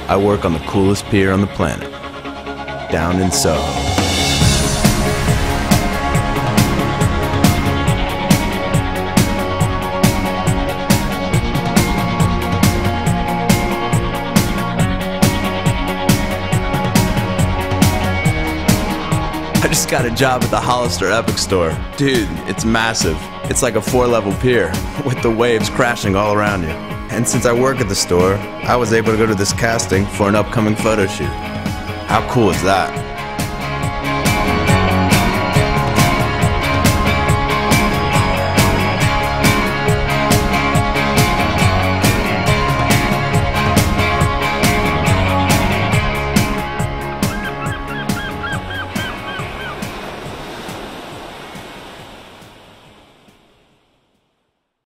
I work on the coolest pier on the planet, down in SoHo. I just got a job at the Hollister Epic store. Dude, it's massive. It's like a 4-level pier with the waves crashing all around you. And since I work at the store, I was able to go to this casting for an upcoming photo shoot. How cool is that?